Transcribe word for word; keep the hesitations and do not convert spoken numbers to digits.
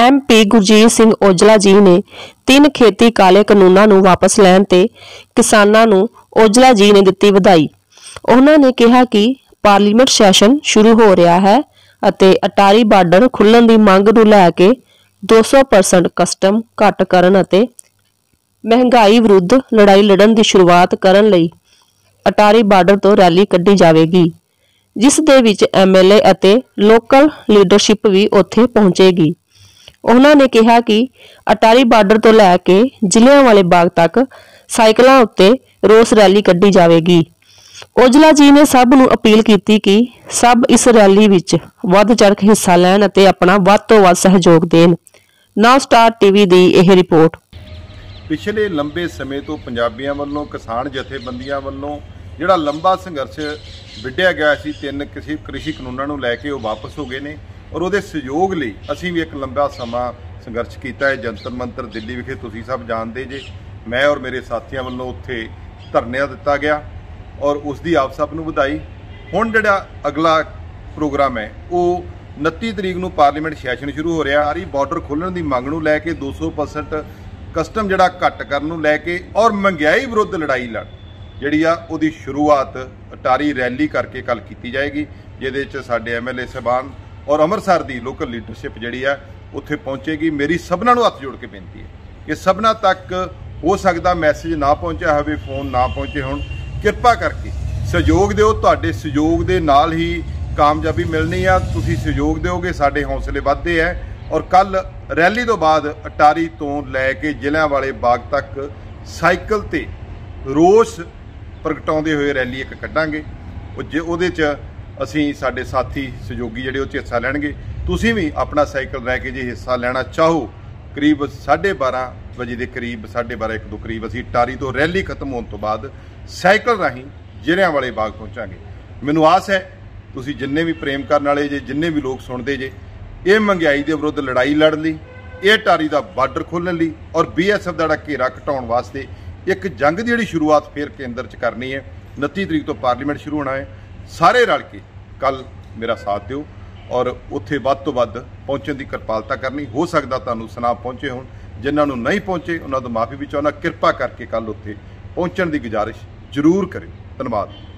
M P Gurjeet Singh Aujla ji ने तीन खेती काले कानूनों नूं वापस लैण ते किसानां नूं औजला जी ने दित्ती वधाई। उन्हां ने कहा कि पार्लीमेंट सैशन शुरू हो रहा है अते अटारी बार्डर खुल्लण दी मंग नूं लै के दो सौ परसेंट कस्टम घट करन अते महंगाई विरुद्ध लड़ाई लड़न की शुरुआत करन लई अटारी बार्डर तो रैली कड्ढी जावेगी, जिस दे विच एम एल ए अते लोकल लीडरशिप भी उत्थे पहुंचेगी। उन्होंने कहा कि अटारी बार्डर तो लैके जिलियांवाले बाग तक साइकिलों उत्ते रोस रैली कड्ढी जावेगी। औजला जी ने सब नूं अपील की कि सब इस रैली विच वध चढ़ के हिस्सा लैण अते अपना वध तो वध सहयोग देण। नाउ स्टार टीवी दी यह रिपोर्ट। पिछले लंबे समय तो पंजाबियों वालों किसान जथेबंदियों वालों जिहड़ा लंबा संघर्ष विढ़िया गया सी तीन किसी कृषि कानूनों नूं लैके वो वापस हो गए ने और उहदे सहयोग लई असीं भी एक लंबा समा संघर्ष किया है। जंतर मंतर दिल्ली विखे तुसीं सब जानते जे, मैं और मेरे साथियों वालों उत्थे धरना दिता गया और उसकी आप सब नूं वधाई। हुण जिहड़ा अगला प्रोग्राम है वो उनतीस तरीक नूं पार्लीमेंट सैशन शुरू हो रहा। सारी बॉर्डर खोलण की मंग नूं लैके दो सौ परसेंट कस्टम जिहड़ा घट करन नूं लैके और महंगाई विरुद्ध लड़ाई लड़ जिहड़ी आ उहदी शुरुआत अटारी रैली करके कल की जाएगी, जिहदे च साडे एम एल ए साहबान और अमृतसर की लोकल लीडरशिप जिहड़ी आ उत्थे पहुंचेगी। मेरी सबना नूं हत्थ जोड़ के बेनती है कि सबना तक हो सकदा मैसेज ना पहुंचा होवे, फोन ना पहुंचे होण, किरपा करके सहयोग दिओ। तुहाडे सहयोग दे नाल ही कामयाबी मिलनी आ। तुसीं सहयोग दिओगे साडे हौसले वधदे है और कल रैली तो बाद अटारी तो लैके जिलियांवाले बाग तक साइकिल ते रोस प्रगटाउंदे हुए रैली एक कड्डांगे। जे उहदे च असीं साडे साथी सहयोगी जिहड़े उह च हिस्सा लैणगे। तुसीं भी अपना साइकिल रैके जे हिस्सा लैना चाहो करीब साढ़े बारह बजे के करीब साढ़े बारह एक दो करीब असीं अटारी तो रैली खत्म होने तो बाद साइकिल राहीं जिलियांवाले बाग पहुँचांगे। मैनूं आस है तुसीं जिन्ने भी प्रेम करन वाले जे, जिन्ने भी लोग सुणदे जे, ये महंगाई के विरुद्ध लड़ाई लड़ ली, ये अटारी का बार्डर खोलण लई और बी एस एफ का घेरा घटाउण वास्ते एक जंग की जिहड़ी शुरुआत फिर केंद्र च करनी है। उनतीस तरीक तो पार्लीमेंट शुरू होना है। सारे रल के कल मेरा साथ दिओ और उत्थे वध तो वध पहुँचण की किरपालता करनी। हो सकदा तुहानूं सुनाम पहुँचे होण, जिन्हां नूं नहीं पहुँचे उन्हां तों माफ़ी भी चाहुंदा। किरपा करके कल उत्थे पहुँचण की गुजारिश जरूर करें। धन्यवाद।